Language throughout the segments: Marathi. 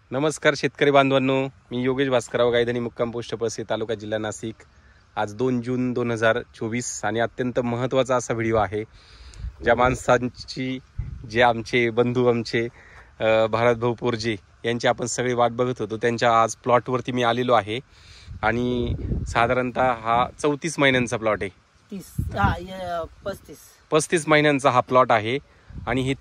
नमस्कार शेतकरी बांधवांनो, मी योगेश भास्करराव गायधनी, मुक्काम पोस्ट पळशी, तालुका जिल्हा नाशिक. आज 2 जून 2024 आणि अत्यंत महत्त्वाचा असा व्हिडिओ आहे. ज्या माणसांची, जे आमचे बंधू, आमचे भारत भाऊ पोरजे यांची आपण सगळी वाट बघत होतो, त्यांच्या आज प्लॉटवरती मी आलेलो आहे. आणि साधारणतः हा 34 महिन्यांचा प्लॉट आहे. 35 महिन्यांचा हा प्लॉट आहे. आणि हे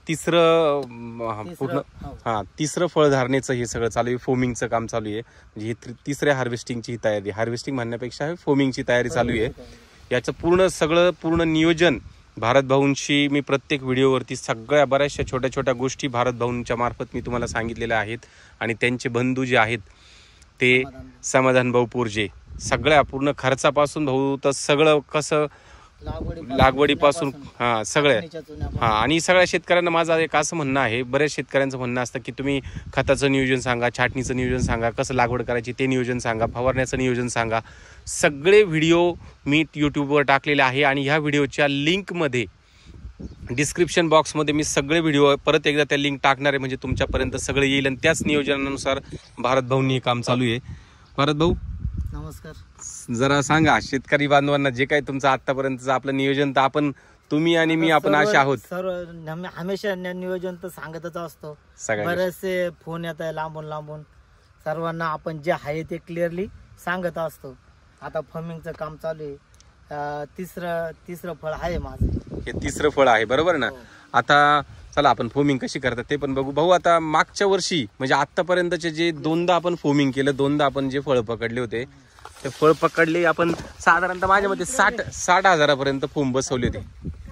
तिसरं फळधारणेचं हे सगळं चालू आहे. फोमिंगचं काम चालू आहे. म्हणजे हे तिसऱ्या हार्वेस्टिंगची ही तयारी, हार्वेस्टिंग म्हणण्यापेक्षा फोमिंगची तयारी चालू आहे. याचं पूर्ण नियोजन भारत भाऊंशी मी प्रत्येक व्हिडिओवरती सगळ्या बऱ्याचशा छोट्या छोट्या गोष्टी भारत भाऊंच्या मार्फत मी तुम्हाला सांगितलेल्या आहेत. आणि त्यांचे बंधू जे आहेत ते समाधान भाऊ पोरजे, सगळ्या पूर्ण खर्चापासून भाऊ तर सगळं कसं लागवडीपासून सगळे आणि सगळ्या शेतकऱ्यांना माझं एक असं म्हणणं आहे, बऱ्याच शेतकऱ्यांचं म्हणणं असतं की तुम्ही खताचं नियोजन सांगा, छाटणीचं नियोजन सांगा, कसं लागवड करायची ते नियोजन सांगा, फवारण्याचं नियोजन सांगा. सगळे व्हिडिओ मी यूट्यूबवर टाकलेले आहे. आणि ह्या व्हिडिओच्या लिंकमध्ये, डिस्क्रिप्शन बॉक्समध्ये मी सगळे व्हिडिओ परत एकदा त्या लिंक टाकणार आहे, म्हणजे तुमच्यापर्यंत सगळं येईल. आणि त्याच नियोजनानुसार भारत भाऊंनी हे काम चालू आहे. भारत भाऊ नमस्कार. जरा सांगा शेतकरी बांधवांना, जे काही तुमचं आतापर्यंतचं आपलं नियोजन, तर आपण तुम्ही आणि मी आपण असे आहोत. सर्व हमेशा नियोजन तर सांगतच असतो. बरेचसे फोन येत आहे लांबून सर्वांना आपण जे आहे ते क्लिअरली सांगत असतो. आता फर्मिंगचं काम चालू आहे. तिसरं फळ आहे माझं. हे तिसरं फळ आहे, बरोबर ना? आता चला आपण फोमिंग कशी करतात ते पण बघू. भाऊ आता मागच्या वर्षी म्हणजे आतापर्यंतचे जे दोनदा आपण फोमिंग केलं, दोनदा आपण जे फळ पकडले होते, ते फळ पकडले आपण साधारणतः माझ्या मते 60 हजारापर्यंत फोम बसवले होते.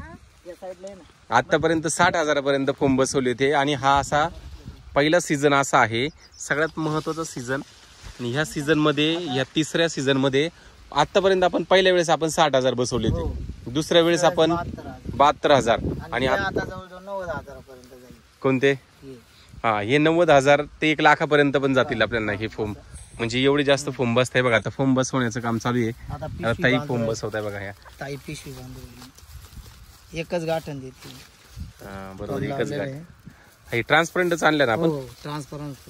आतापर्यंत 60 हजारापर्यंत फोम बसवले होते. आणि हा असा पहिला सीझन असा आहे, सगळ्यात महत्वाचा सीझन. आणि ह्या सीझन मध्ये, या तिसऱ्या सीझन मध्ये आतापर्यंत आपण पहिल्या वेळेस आपण 60 हजार बसवले होते, दुसऱ्या वेळेस आपण 72,000 आणि आता जवळजवळ 90,000पर्यंत जाईल. कोणते? हे 90,000 ते 1 लाखापर्यंत पण जातील आपल्याला हे फोम. म्हणजे एवढे जास्त फोम बसत आहे बघा. आता फोम बसवण्याचं काम चालू आहे. आता ताई फोम बसवत आहे बघा. ह्या ताई पिशवी बांधून एकच गाठण देते. बरोबर, एकच गाठ. हे ट्रान्सपरंटच आणलं ना आपण? ट्रान्सपरंट.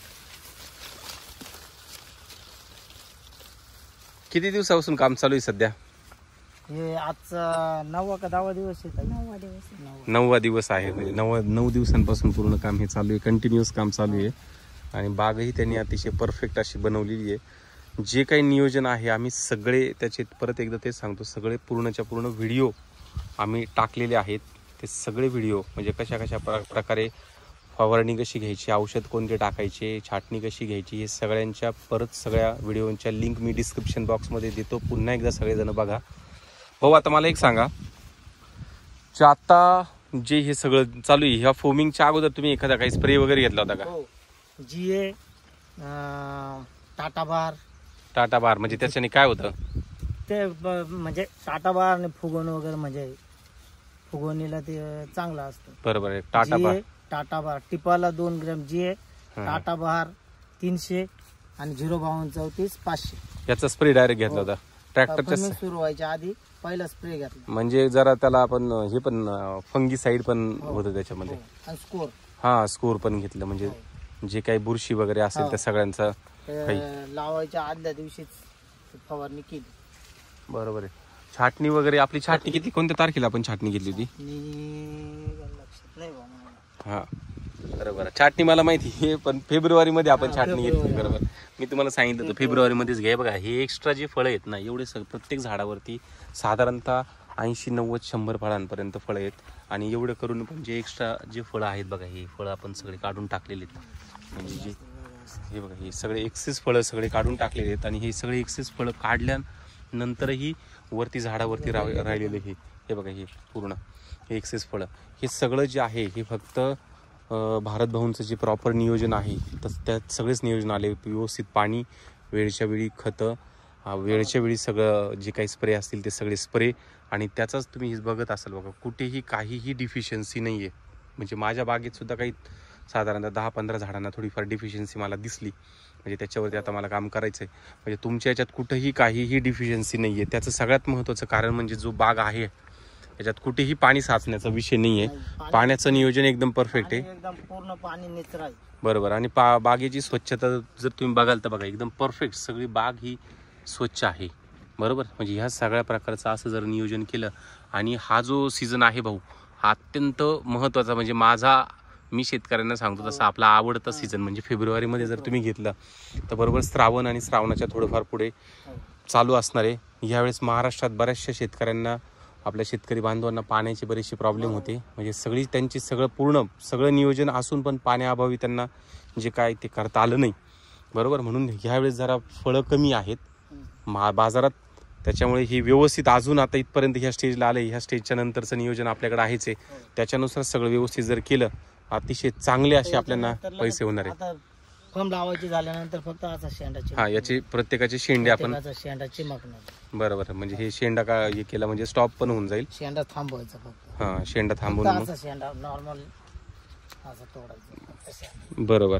किती दिवसापासून काम चालू आहे सध्या? हे आजचा 9वा का 10वा दिवस आहे. 9वा दिवस आहे. म्हणजे 9 दिवसांपासून पूर्ण काम हे चालू आहे, कंटिन्युअस काम चालू आहे. आणि बागही त्यांनी अतिशय परफेक्ट अशी बनवलेली आहे. जे काही नियोजन आहे आम्ही सगळे त्याचे, परत एकदा ते सांगतो, सगळे पूर्णच्या पूर्ण व्हिडिओ आम्ही टाकलेले आहेत. ते सगळे व्हिडिओ म्हणजे कशा प्रकारे फवारणी कशी घ्यायची, औषध कोणते टाकायचे, छाटणी कशी घ्यायची, हे सगळ्यांच्या परत सगळ्या व्हिडिओच्या लिंक मी डिस्क्रिप्शन बॉक्समध्ये देतो. पुन्हा एकदा सगळेजण बघा. भाऊ आता मला एक सांगा, आता जे हे सगळं चालू आहे, ह्या फोमिंगच्या अगोदर तुम्ही एखादा काही स्प्रे वगैरे घेतला होता का? जीए, टाटा बार म्हणजे त्याच्याने काय होतं ते? म्हणजे टाटा बार आणि फुगवण वगैरे, म्हणजे फुगवणीला ते चांगलं असतं. बरोबर आहे. टाटा बार टिपाला 2 ग्रॅम जीए, टाटा बार 300 आणि 05234 500 याचा स्प्रे डायरेक्ट घेतला होता ट्रॅक्टरच्या सुरू व्हायच्या आधी. पहिला स्प्रे घेतला म्हणजे जरा त्याला आपण हे पण फंगीसाईड पण होतं त्याच्यामध्ये. स्कोर पण घेतलं. म्हणजे जे काही बुरशी वगैरे असेल त्या सगळ्यांचा लावायच्या आदल्या दिवशीच फवारणी केली. बरोबर आहे. छाटणी वगैरे, आपली छाटणी किती, कोणत्या तारखेला आपण छाटणी घेतली होती? बरोबर, छाटणी मला माहिती आहे, पण फेब्रुवारी मध्ये आपण छाटणी घेतली. बरोबर, मी तुम्हाला सांगितलं होतं फेब्रुवारी मध्येच घ्या. बघा हे एक्स्ट्रा जे फळं आहेत ना, एवढे प्रत्येक झाडावरती साधारणतः 80, 90, 100 फळांपर्यंत फळं आहेत. आणि एवढं करून पण जे एक्स्ट्रा जे फळं आहेत बघा, हे फळं आपण सगळे काढून टाकलेले आहेत. म्हणजे जे हे बघा, हे सगळे एक्सेस फळं सगळे काढून टाकलेले आहेत. आणि हे सगळे एक्सेस फळं काढल्यानंतरही वरती झाडावरती राहिलेले हे बघा, हे पूर्ण हे एक्सेस फळं, हे सगळं जे आहे हे फक्त भारत भाऊंचं जे प्रॉपर नियोजन आहे, तर त्यात सगळेच नियोजन आले. व्यवस्थित पाणी, वेळच्या वेळी खतं, वेळच्या वेळी सगळं जे काही स्प्रे असतील ते सगळे स्प्रे. आणि त्याचाच तुम्ही बघत असाल बघा, कुठेही काहीही डिफिशियन्सी नाही आहे. म्हणजे माझ्या बागेत सुद्धा काही साधारणतः 10-15 झाडांना थोडीफार डिफिशियन्सी मला दिसली. म्हणजे त्याच्यावरती आता मला काम करायचं आहे. म्हणजे तुमच्या याच्यात कुठंही काहीही डिफिशियन्सी नाही आहे. त्याचं सगळ्यात महत्त्वाचं कारण म्हणजे जो बाग आहे याच्यात कुठेही पाणी साचण्याचा विषय नाहीये. पाण्याचं नियोजन एकदम परफेक्ट आहे, एकदम पूर्ण पाणी निचरा आहे. बरोबर. आणि बागेची स्वच्छता जर तुम्ही बघाल तर बघा एकदम परफेक्ट सगळी बाग ही स्वच्छ आहे, बरोबर. म्हणजे ह्या सगळ्या प्रकारचं असं जर नियोजन केलं. आणि हा जो सीझन आहे भाऊ, हा अत्यंत महत्त्वाचा, म्हणजे मी शेतकऱ्यांना सांगतो तसा आपला आवडता सीझन म्हणजे फेब्रुवारीमध्ये जर तुम्ही घेतलं तर बरोबर श्रावण आणि श्रावणाच्या थोडंफार पुढे चालू असणार आहे. यावेळेस महाराष्ट्रात बऱ्याचशा शेतकऱ्यांना, आपल्या शेतकरी बांधवांना पाण्याची बरीचशी प्रॉब्लेम होते. म्हणजे त्यांची सगळं नियोजन असून पण पाण्याअभावी त्यांना जे काय ते करता आलं नाही, बरोबर. म्हणून ह्यावेळेस जरा फळं कमी आहेत बाजारात, त्याच्यामुळे ही व्यवस्थित अजून आता इथपर्यंत ह्या स्टेजला आलं. ह्या स्टेजच्या नंतरचं नियोजन आपल्याकडे आहेच आहे. त्याच्यानुसार सगळं व्यवस्थित जर केलं अतिशय चांगले असे आपल्याला पैसे होणार आहेत. फॉर्म लावायचे झाल्यानंतर फक्त असा शेंडाची, हा, याचे प्रत्येकाचे शेंडे आपण शेंडा चिमकणार, बरोबर. म्हणजे हे शेंडा का हे केला म्हणजे स्टॉप पण होऊन जाईल. शेंडा थांबवायचा फक्त, हा, शेंडा थांबवून असा शेंडा नॉर्मल असा तोडायचा, बरोबर.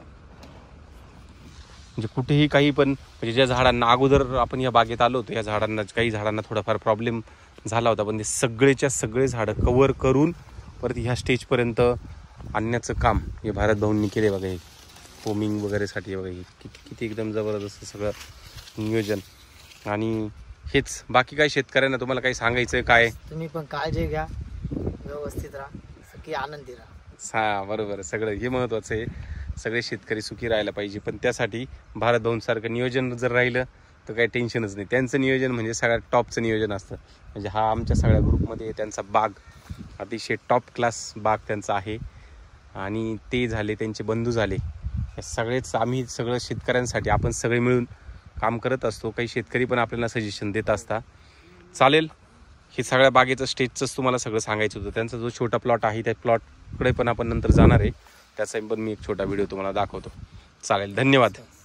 म्हणजे कुठेही काही पण, म्हणजे ज्या झाडांना अगोदर आपण या बागेत आलो होतो, या झाडांना काही झाडांना थोडाफार प्रॉब्लेम झाला होता, पण ते सगळेच्या सगळे झाडं कव्हर करून परत ह्या स्टेजपर्यंत आणण्याचं काम हे भारत भाऊंनी केले बघा. हे फोमिंग वगैरेसाठी बघा, हे किती एकदम जबरदस्त सगळं नियोजन. आणि हेच, बाकी काय शेतकऱ्यांना तुम्हाला काही सांगायचं काय? तुम्ही पण काळजी घ्या, व्यवस्थित राहा, सुखी आनंदी राहा. हा, बरोबर. सगळं हे महत्त्वाचं आहे, सगळे शेतकरी सुखी राहायला पाहिजे. पण त्यासाठी भारत भाऊंसारखं नियोजन जर राहिलं तर काही टेन्शनच नाही. त्यांचं नियोजन म्हणजे सगळ्यात टॉपचं नियोजन असतं. म्हणजे हा आमच्या सगळ्या ग्रुपमध्ये त्यांचा बाग अतिशय टॉप क्लास बाग त्यांचा आहे. आणि ते झाले, त्यांचे बंधू झाले, हे सगळेच आम्ही सगळं शेतकऱ्यांसाठी आपण सगळे मिळून काम करत असतो. काही शेतकरी पण आपल्याला सजेशन देत असतात. चालेल, हे सगळ्या बागेचं स्टेजचंच तुम्हाला सगळं सांगायचं होतं. त्यांचा जो छोटा प्लॉट आहे त्या प्लॉटकडे पण आपण नंतर जाणार आहे, त्याचा पण मी एक छोटा व्हिडिओ तुम्हाला दाखवतो. चालेल, धन्यवाद.